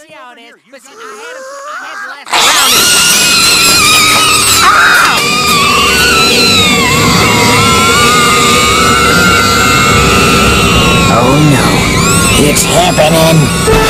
see how it is. But see, I had the last round. Oh no, it's happening.